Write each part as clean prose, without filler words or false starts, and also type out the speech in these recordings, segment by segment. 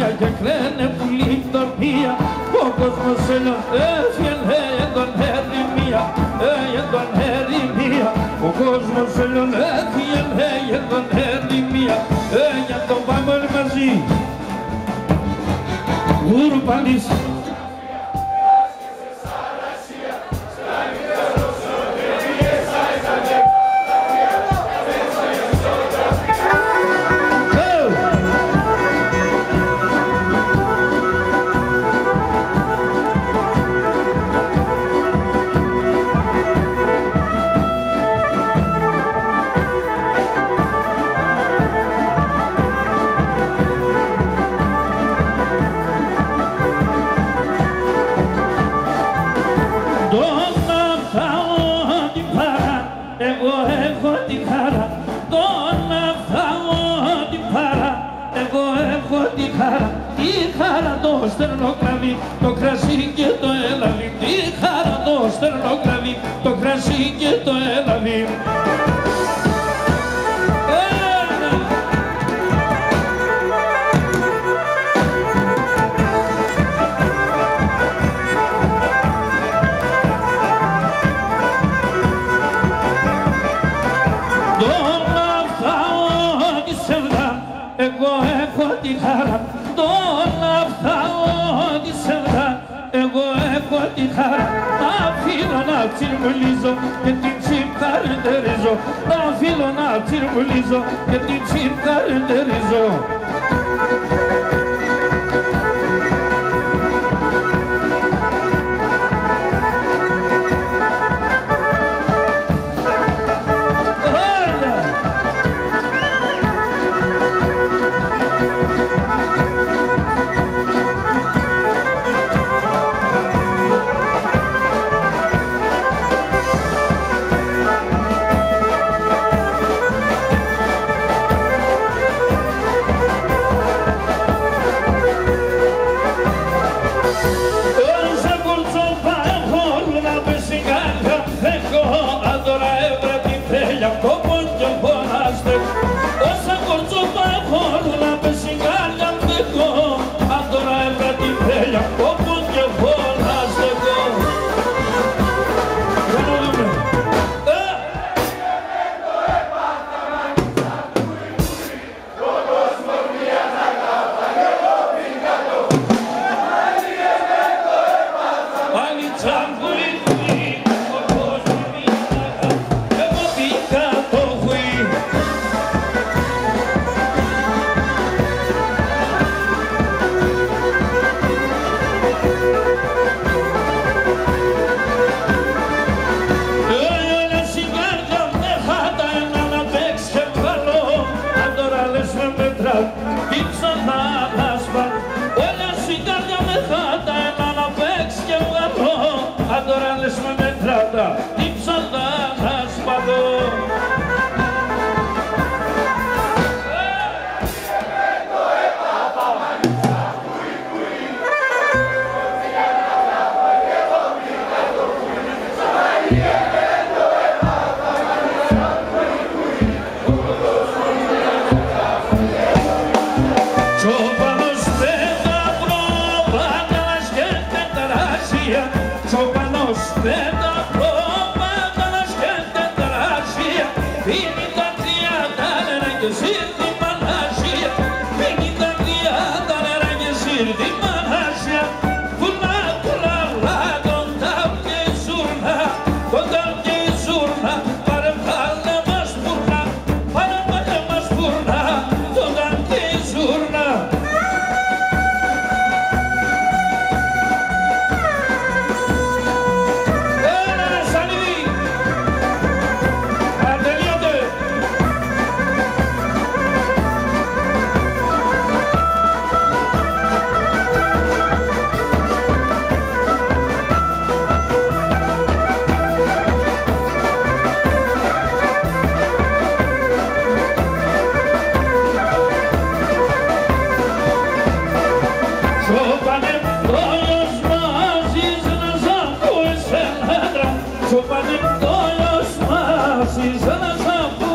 και κλαίνε πουλί τορμία. Ο κόσμος ελιονέφιενε τον ερημία, τον ερημία. Ο κόσμος ελιονέφιενε τον ερημία, για το πάμε όλοι μαζί. Γουρπανής. Στερνόκλαβι, το κρασί και το έλαβι. Τι χαρά το στερνόκλαβι, το κρασί και το έλαβι. Τον αφάω τη σελδά, εγώ έχω τη χαρά. Εγώ έχω τη χαρά να φύλλω να τσιρμουλίζω και την τσιρκαρεντερίζω. Να φύλλω να τσιρμουλίζω και την τσιρκαρεντερίζω.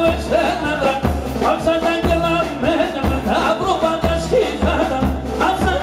Άψα τα αγγελά με τα προβάτα στη χάτα, άψα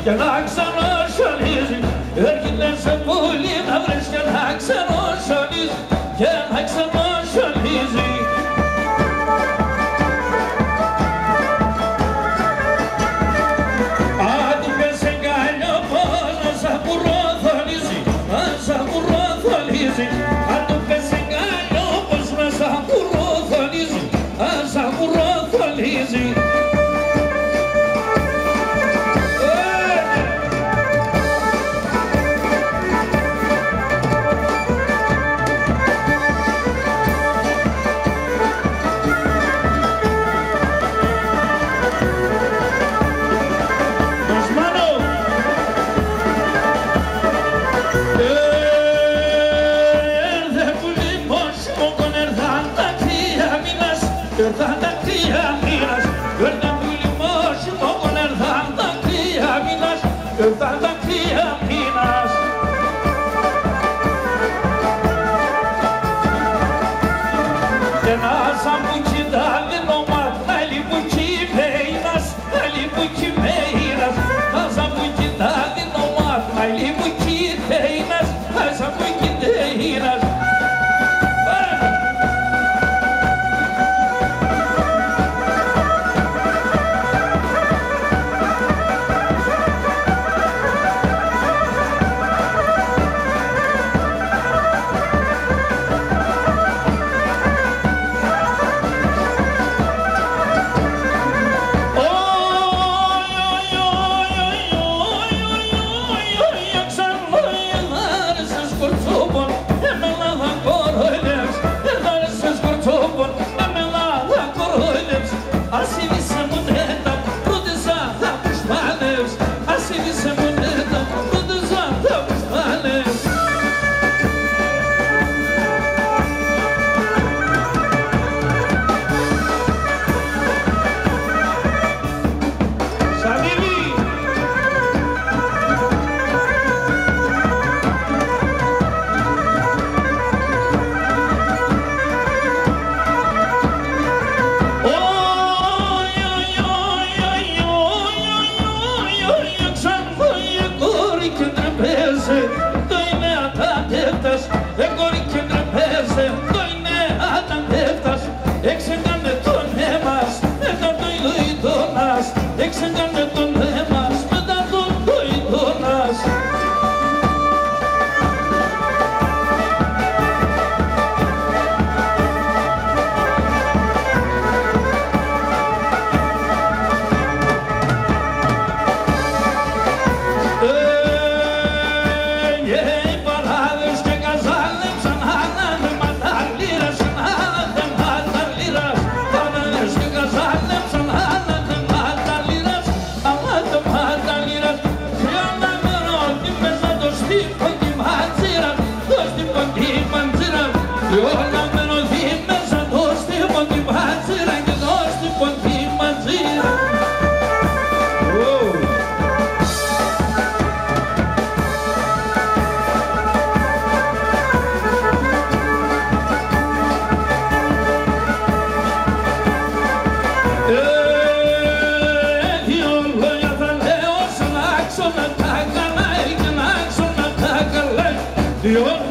και να ξανασαλίζει. Έρχεται σε πόλη να βρεις και να ξανασαλίζει, και να ξανασαλίζει. Άντε πες εγκάλιο πως να σ' απουροθολίζει, να σ' απουροθολίζει. Άντε πες εγκάλιο πως να σ' απουροθολίζει, να σ' απουροθολίζει. Ήρθαν τα κρύα μήνας, ήρθαν που λιμώσει μόκον, ήρθαν τα κρύα μήνας, ήρθαν τα κρύα μήνας. Και να σαν που κοιτάνε νομάτ, να λιπουκεί μέινας, να λιπουκεί μέινας, να σαν που κοιτάνε νομάτ, να λιπουκεί μέινας, να σαν που κοιτάνε μέινας. Dios